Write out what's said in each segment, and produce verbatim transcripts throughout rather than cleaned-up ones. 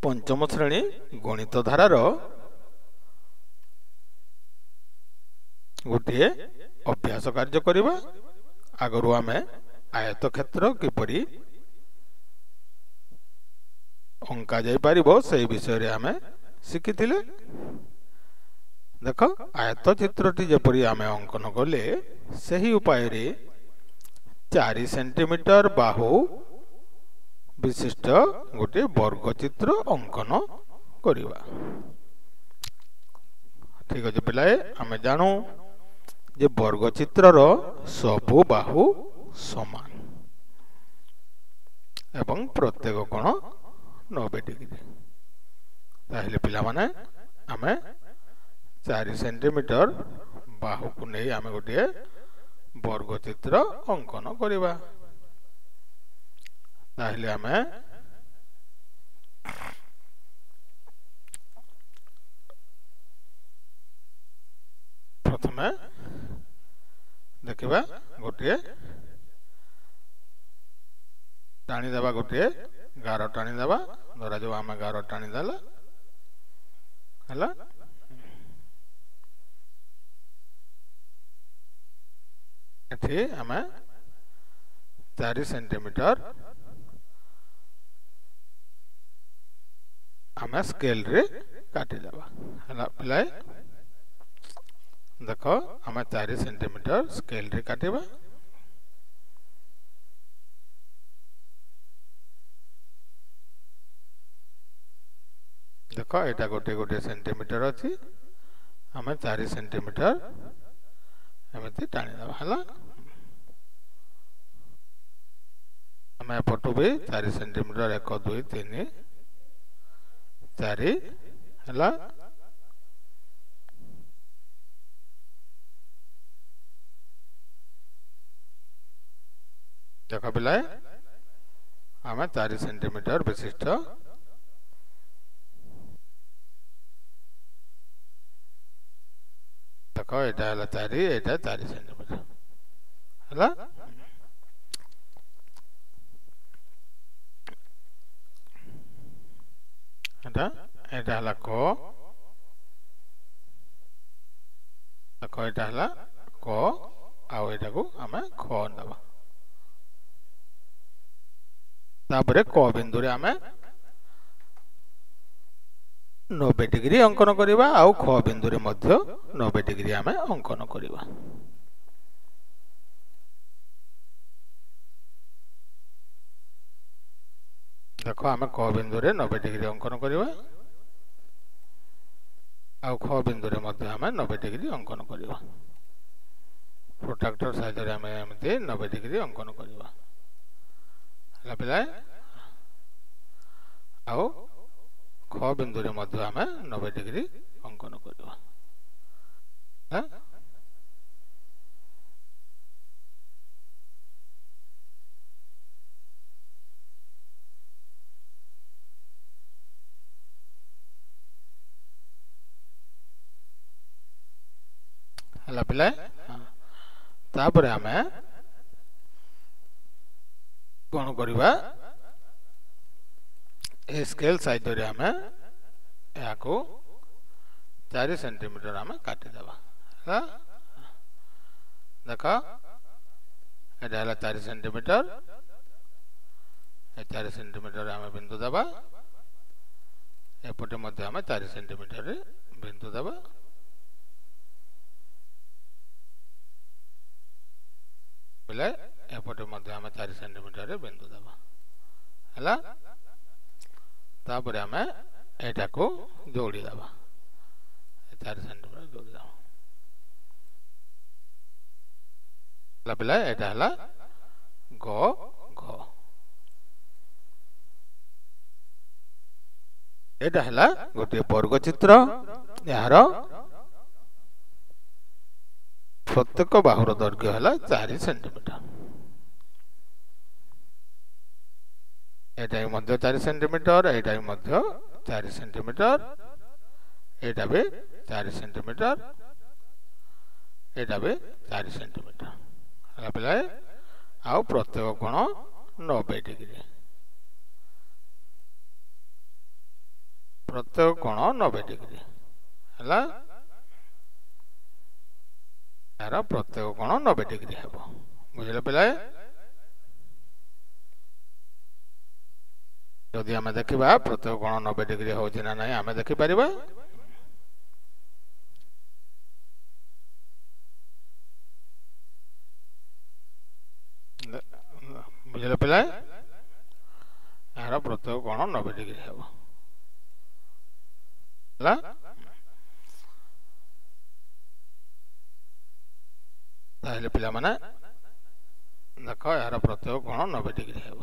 पंचम श्रेणी गणित धारार गोटे अभ्यास कार्य करवा। आगरू आम आयत क्षेत्र किपरि अंका जाई पारिबो से विषय रे आम शिखिथिले। देख आयत चित्रटी जेपरि आम अंकन कले सही उपाय रे चार सेंटीमीटर बाहु विशिष्ट गोटे वर्ग चित्र अंकन करवा। ठीक अच्छे पिलाए आम जानू जे वर्ग चित्रर सबु बाहु समान एवं प्रत्येक कोण नब्बे डिग्री। ताहले पिला माने आमे चार सेंटीमीटर बाहु को नहीं आमे गोटे वर्ग चित्र अंकन करवा। ताहले आमे प्रथमे देखिबा गोटे टाणी देवा गोटे गार टाणी देवा। धरा जो आम गार टाणी देला हला एठी आम चार सेंटीमीटर आम स्केल रे काटी देवा। हला पिलाए देख आम चार सेंटीमीटर स्केल रे काटिबा। देख एटा गोटे गोटे सेंटीमीटर अच्छी आम चार सेंटीमीटर एमती टाणी देवा। हला आम एपटू भी चार सेंटीमीटर एक दुई तीन चार हला देख पिलाए आम चार सेंटीमीटर विशिष्ट देख एटा हला चार एटा चार सेंटीमीटर हला एटा एटा हला क देख एटा हला क आउ एटा को आम ख नबा। तापरे क बिंदु रे आमे नब्बे डिग्री अंकन करवा। आउ ख बिंदु रे मध्य नब्बे डिग्री आमे अंकन करवा। देखो आमे क बिंदु रे नब्बे डिग्री अंकन करवा। आउ ख बिंदु रे मध्य आमे नब्बे डिग्री अंकन करवा। प्रोट्रैक्टर साइड रे आमे एमती नब्बे डिग्री अंकन करवा। पिलाए आओ ख बिंदु रे मध्य आम नब्बे डिग्री अंकन करवा। हला पिलाए तापर आम कौन करवा स्केल साइड रे आम को चार सेंटीमीटर आम काटिदेवा। देख एटा हला चार सेंटीमीटर चार सेंटीमीटर आम बिंदु देवा। एपटे मध्य आम चार सेंटीमीटर रे बिंदु देवा। बोले एपटे मध्य आम चार सेंटीमीटर रे बिंदु देवा। हला तापर आम एटा को जोड़ी देवा चार सेंटीमीटर जोड़ी देवा। पिला एटा हला ग घ एटा हला गोटे वर्ग चित्र। यार प्रत्येक बाहुर दैर्घ्य हला चार सेंटीमीटर। एटा मध्य चार सेंटीमीटर एटा मध्य चार सेंटीमीटर एटा भी चार सेंटीमीटर एटा भी चार सेंटीमीटर। पिलाए आउ प्रत्येक कोण नब्बे डिग्री। प्रत्येक कोण नब्बे डिग्री है यार प्रत्येक कोण नब्बे डिग्री हे बुझे पे जदि आम देखा प्रत्येक कोण नब्बे डिग्री हो ना आम देखिपर बुझे पे यार प्रत्येक कोण नब्बे डिग्री हे ताहले पिला माने देख यार प्रत्येक कोण नब्बे डिग्री हे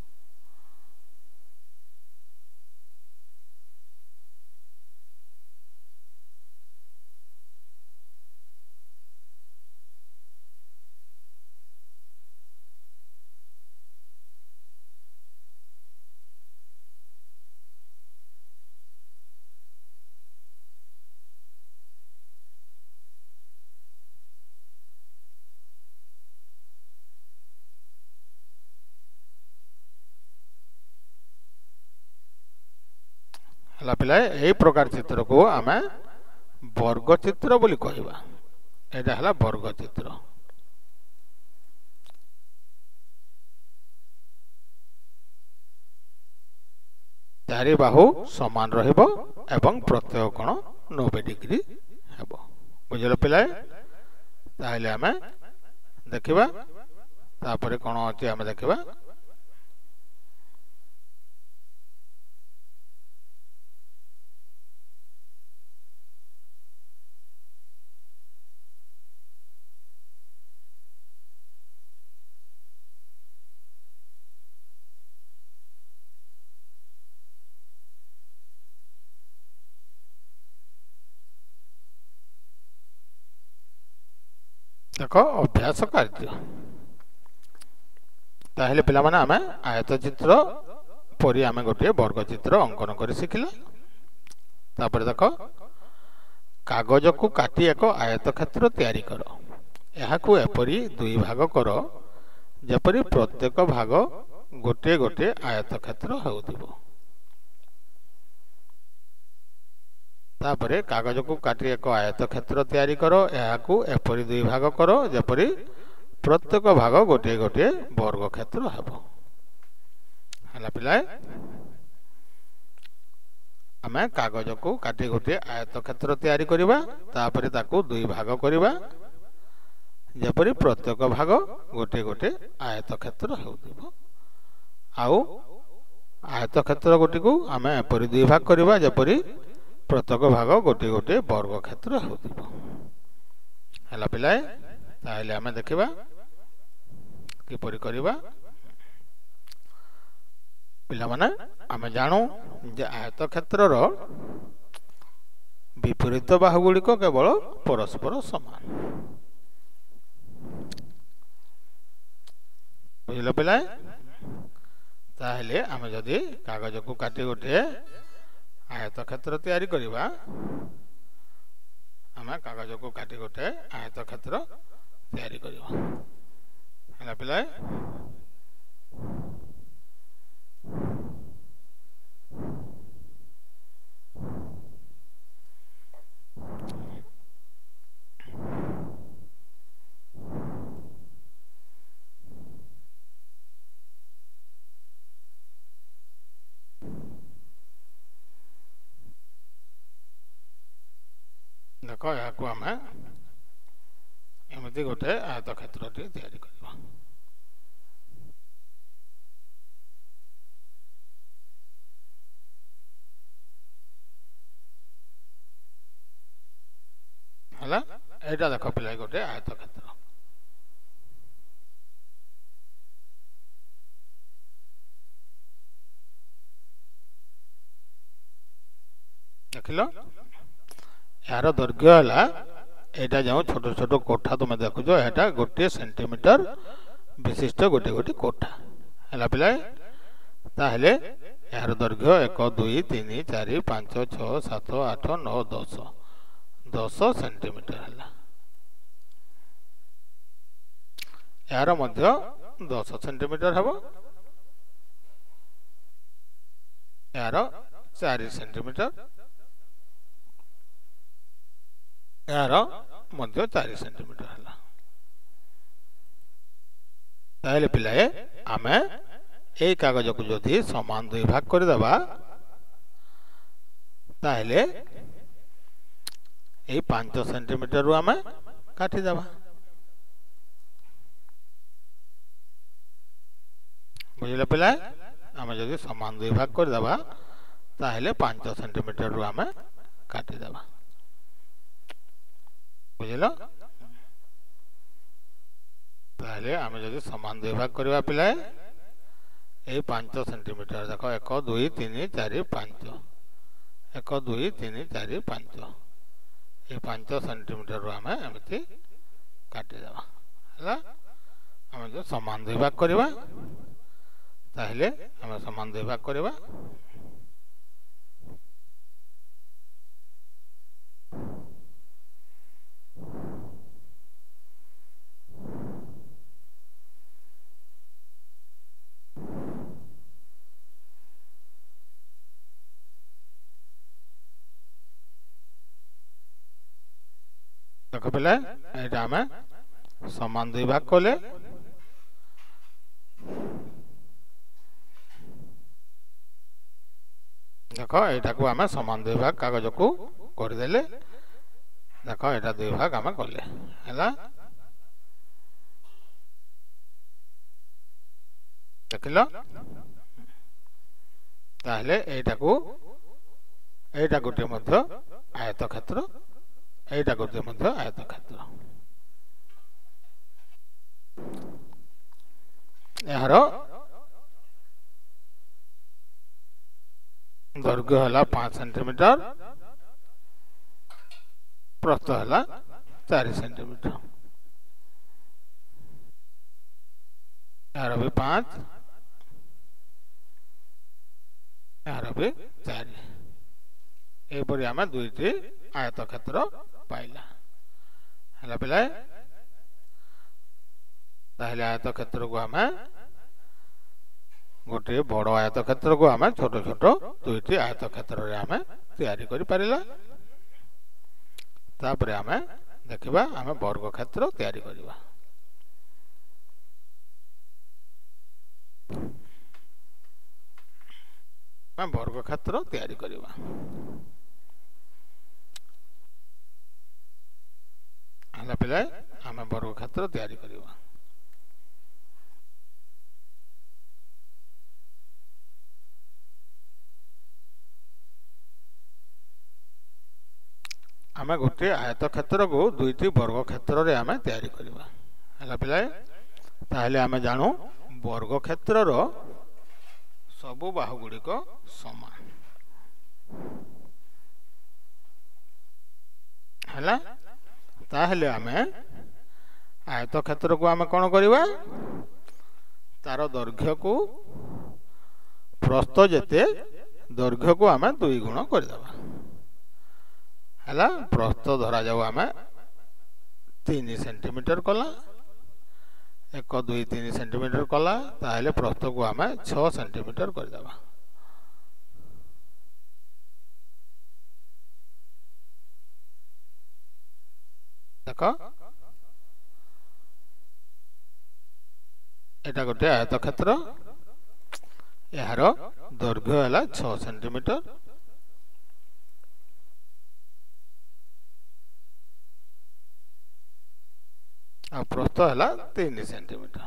पिला यही प्रकार चित्र को आम वर्ग चित्र बोली कहवा यहाँ है वर्ग चित्र चारि बाहु समान रहिबो एवं प्रत्येक कोण नब्बे डिग्री हेबो बुझल पिला ताहले आम देखिबा तापरे कोण अछि आम देखिबा देख अभ्यास कार्य ताहले पिला माने आमे आयत चित्र परी आमे गोटे वर्ग चित्र अंकन कर शिखिला तापर देख कागज को काटी एक आयत क्षेत्र तैयारी कर यहाकू एपरी दुई भाग कर जेपरी प्रत्येक भाग गोटे गोटे आयत क्षेत्र होउथिबो तापरे कागज को काटी एक आयत क्षेत्र तैयारी करो यहाकू एपरी दुई भाग करो जेपरी प्रत्येक भाग गोटे गोटे वर्ग क्षेत्र हेबो हला पिलाए आमे कागज को काटी गोटे आयत क्षेत्र तैयारी करिबा तापरे ताकू दुई भाग करिबा जेपरी प्रत्येक भाग गोटे गोटे आयत क्षेत्र हेउथिबो आउ आयत क्षेत्र गोटी को आमे एपरी दुई भाग करिबा जेपरी प्रत्येक भाग गोटे गोटे वर्ग क्षेत्र होतिबो हला पिलाए ताहले आमे देखिबा किपरि करिबा पिला माने आमे जानू जे आयत क्षेत्र रो विपरीत बाहु गुडी को केवल परस्पर समान बुझिलो पिलाए ताहले आमे जदी कागज को काटी गोटे आयत क्षेत्र तैयारी करिबा आमे कागज को काटी गोटे आयत क्षेत्र तैयारी करिबा हला पिलाए देख या आम एमती गोटे आयत क्षेत्र टी तैयारी करबा हला एटा देख पिला गोटे आयत क्षेत्र देखिलो यार दैर्घ्य है यहाँ जो छोट छोट कोठा तुम देखुच यहाँ गोटे सेंटीमीटर विशिष्ट गोटे गोटे कोठा है पिला ताहले यार दैर्घ्य एक दुई तीन चार पांच छः सात आठ नौ दस दस सेंटीमीटर है यार मध्य दस सेंटीमीटर हम यार चार सेंटीमीटर यार मध्य चार सेंटीमीटर है ताहले पिलाए आमे ए कागज को जदि समान दुई भाग कर देबा ताहले ए पाँच सेंटीमीटर रु आमे काटी देबा बुझिला पिलाए आमे जदि समान दुई भाग कर देबा ताहले पाँच सेंटीमीटर रु आमे काटी देबा बुझिला ताहले आमे जदि समान दुई भाग करबा पिलाए ए पाँच सेंटीमीटर देखो एक दुई तीन चार पाँच एक दुई तीन चार पाँच ये पाँच सेंटीमीटर रु आमे एमती काटी देबा हला आमे जो समान दुई भाग करबा ताहले आमे समान दुई भाग करबा देखो पहले एटा आमे समान दुई भाग कले देखो एटा को आमे समान दुई भाग कागज को कर देले देखो एटा दुई भाग आमे कले हैला देखिलो ताहले एटा को एटा गोटे मध्य आयत क्षेत्र एटा गोटे मध्य आयत क्षेत्र यार दैर्घ्य हला पाँच सेंटीमीटर प्रस्थ हला चार सेंटीमीटर यार भी पाँच यार भी चार एपरी आम दुईटी आयत क्षेत्र पाइला हला पिला ताहले आयत क्षेत्र को आम गोटे बड़ आयत क्षेत्र को आम छोट छोट दुईटी आयत क्षेत्र रे आम तैयारी करि परिला तापर आम देखिबा आम वर्ग क्षेत्र तैयारी करिबा आम वर्ग क्षेत्र तैयारी करिबा हला पिला आम वर्ग क्षेत्र तैयारी करिबा आम गोटे आयत क्षेत्र को दुईटी वर्ग क्षेत्र रे आम तैयारी करिबा हला पिला ताहले आम जानू वर्ग क्षेत्र रो सबु बाहु गुड़िक समान हला ताहले आम आयत क्षेत्र को आम कौन करिबा तार दैर्घ्य को प्रस्थ जेते दैर्घ्य को आम दुई गुण करदेबा हला प्रस्थ धरा जाऊ आम तीन सेंटीमीटर कला एक दुई तीन सेंटीमीटर कला ताहले प्रस्थ को आम छह सेंटीमीटर करदेबा देख एटा गोटे आयत क्षेत्र यार दैर्घ्य है छह सेंटीमीटर आ प्रस्थ है तीन सेंटीमीटर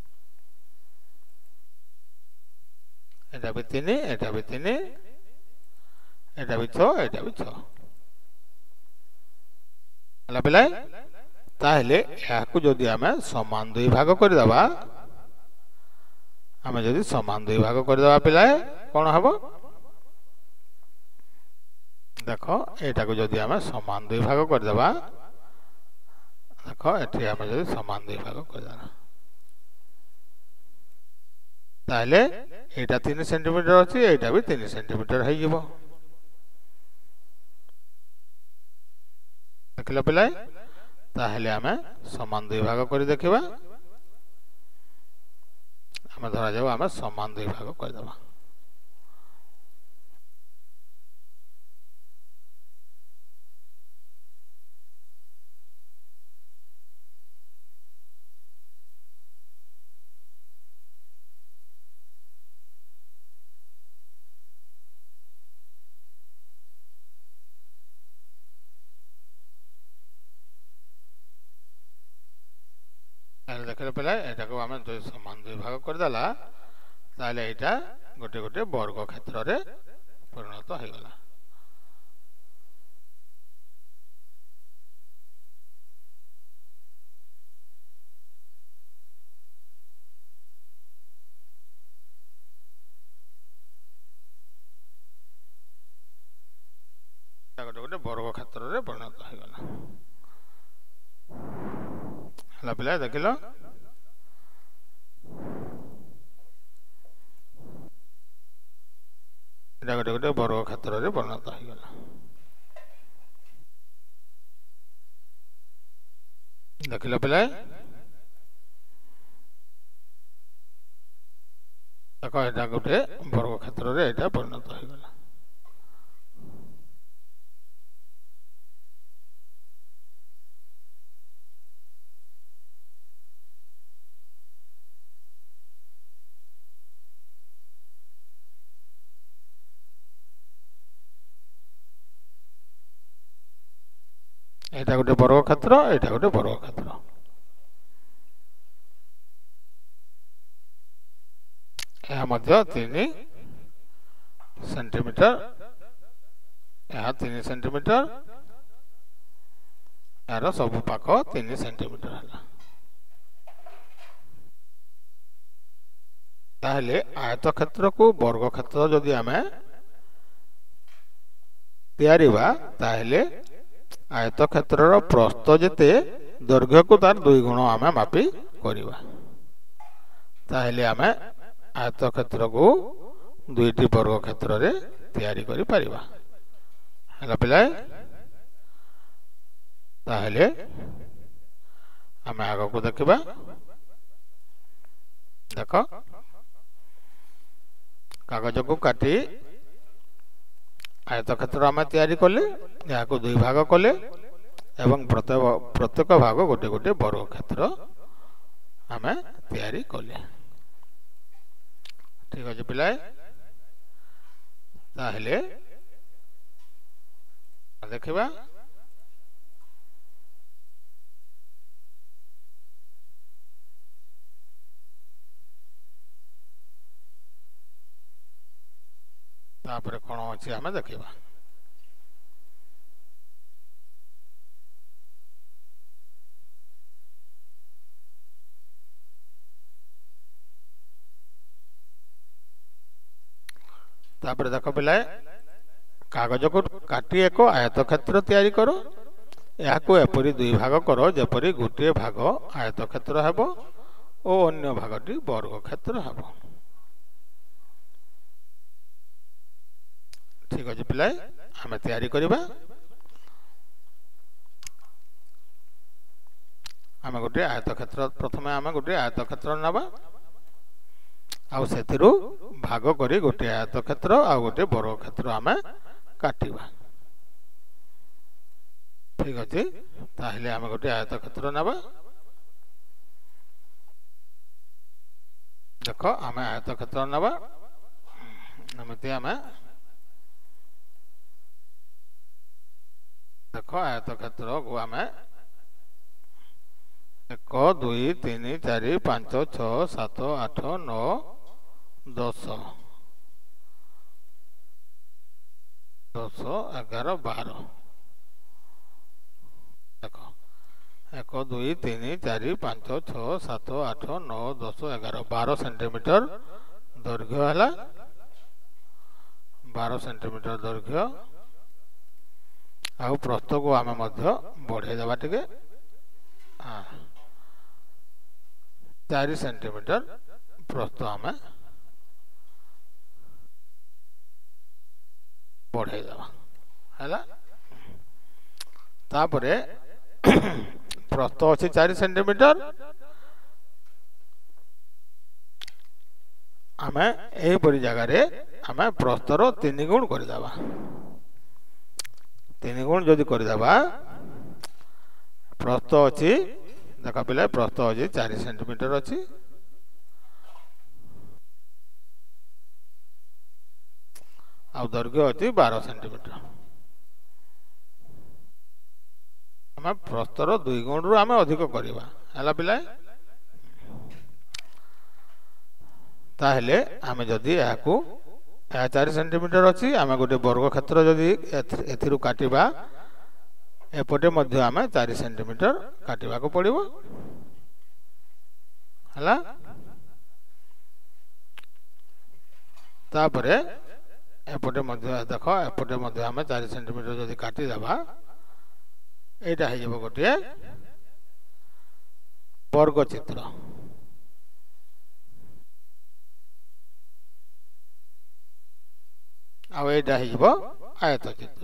एटा भी तीन एटा भी तीन एटा भी छह एटा भी छह हला पिला ताहले याकु जदि आमे समान दुई भाग कर देबा आमे जदि समान दुई भाग कर देबा पिला कोन हबो देखो एटा को जदि आमे समान दुई भाग कर देबा देखो एठी आमे जदि समान दुई भाग कर देबा ताहले एटा तीन सेंटीमीटर अछि एटा भी तीन सेंटीमीटर है जिवो देखला पिला ताहले आमे समान दुई भाग कर देखिबा आमे धरा जाबा आमे समान दुई भाग कर देबा देखिले पे एटा को आम समान दुई भाग करदेला ताले एटा गोटे गोटे वर्ग क्षेत्र रे परिणत हो गला। गोटे गोटे वर्ग क्षेत्र रे परिणत हो गला। हला पिला देखिल एटा गोटे गोटे वर्ग क्षेत्र रे परिणत हो गला। देखिल पिला देख एटा गोटे वर्ग क्षेत्र रे एटा परिणत हो गला। एटा गोटे वर्ग क्षेत्र एटा गोटे वर्ग क्षेत्र यह मध्य तीन सेंटीमीटर यह तीन सेंटीमीटर यार सब पाख तीन सेंटीमीटर है। ताहले आयत क्षेत्र को वर्ग क्षेत्र जदि आमे तैयारीबा ताहले आयत क्षेत्र प्रस्थ जेते दैर्घ्य को तार दुई गुण आम मापी करिबा। ताहले आम आयत क्षेत्र को दुईटी वर्ग क्षेत्र रे तैयारी करि परिबा। हला पिला ताहले आम आग को देखिबा। देख कागज को काटी आयत क्षेत्र आम तैयारी कले या दुई भाग कले एवं प्रत्येक प्रत्येक भाग गोटे गोटे वर्ग क्षेत्र आम तैयारी कले। ठीक अच्छे पिलाए ताहले देखिबा तापर कौन अच्छे आम देखा। तापर देख पिलाए कागज को काटी एक आयत क्षेत्र तैयारी करो या एपरी दुई भाग करो जेपरी गोटे भाग आयत क्षेत्र हेबो और अन्य भागटी वर्ग क्षेत्र हेबो। ठीक अच्छे पिलाए आम तैयारी करिबा। आम गोटे आयत क्षेत्र प्रथम आम गोटे आयत क्षेत्र नबा आउ सेथिरु भाग करी गोटे आयत क्षेत्र आ गोटे वर्ग क्षेत्र आम काटिबा। ठीक अच्छे ताहले आम गोटे आयत क्षेत्र नबा। देख आम आयत क्षेत्र नबा एमती आम देख आयत क्षेत्र को आम एक दुई तीन चार पांच छः सात आठ नौ दस दस एगार बार देख एक दुई तीन चार पांच छः सात आठ नौ दस एगार बार सेंटीमीटर दैर्घ्य है। बार सेंटीमीटर दैर्घ्य आउ प्रस्थ को आम बढ़े देवा टिके चार सेंटीमीटर प्रस्थ आम बढ़े देवा है। तापरे प्रस्थ अच्छी चार सेंटीमीटर आम यहीपरी जगार आम प्रस्थर तीन गुण करदेवा। तीन गुण जदि करदेवा प्रस्थ अच्छी देख पिला प्रस्थ अच्छी चार सेंटीमीटर अच्छी आ दैर्घ्य अच्छी बारह सेंटीमीटर आम प्रस्तर दुई गुण रु आम अधिक करवा है पिला। ताहले आमे जदि याकू या चार सेंटीमीटर अच्छी आम गोटे वर्ग क्षेत्र जदि एथिरु काटिबा एपटे मध्य आमे चार सेंटीमीटर काटिबा को पड़िबो हला तापरे एपटे मध्य देख एपटे मध्य आमे चार सेंटीमीटर जदि काटी देबा एटा हे जबो गोटे वर्ग चित्र आ एटा हे जबो आयत चित्र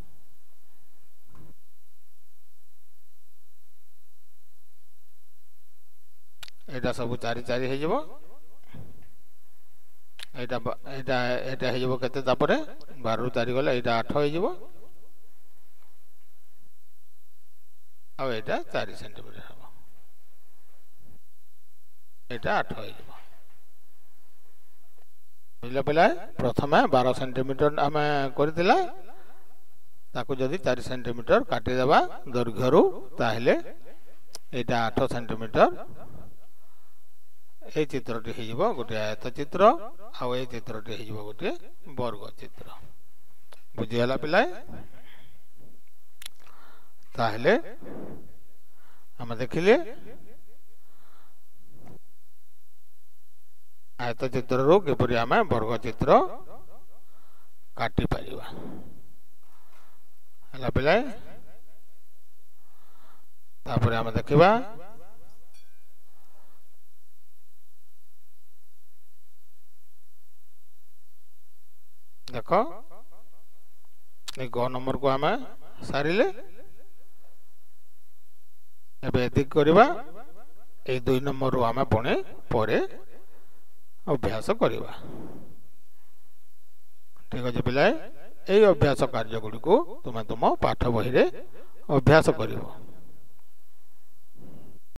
एटा सब चारि चारि हे जबो एटा एटा एटा हे जबो केते तापरे बारह रु चार गले एटा आठ हे जबो आ एटा चार सेंटीमीटर हबो एटा आठ हे जबो बुझला पला प्रथमे बारह सेंटीमीटर आमे करथिला ताको जदि चार सेंटीमीटर काटी देबा दैर्घ्यरु ताहले एटा आठ सेंटीमीटर ए चित्रटी हे जबो गोटे आयत चित्र आ ए चित्रटी हे जबो गोटे वर्ग चित्र बुझियाला पिला ताहले हम देखिले आयत चित्र रो केपरि आमे वर्ग चित्र काटी परिबा हला पिला तापरे हम देखिबा देखो ए ग नंबर को आमे सारिले एबे एदिक करबा ए दुई नंबर रो आमे पुणे परे अभ्यास करबा ठीक अछि पिलाए ए अभ्यास कार्य गुडी को तुम तुम पाठ बही रे अभ्यास करिवो।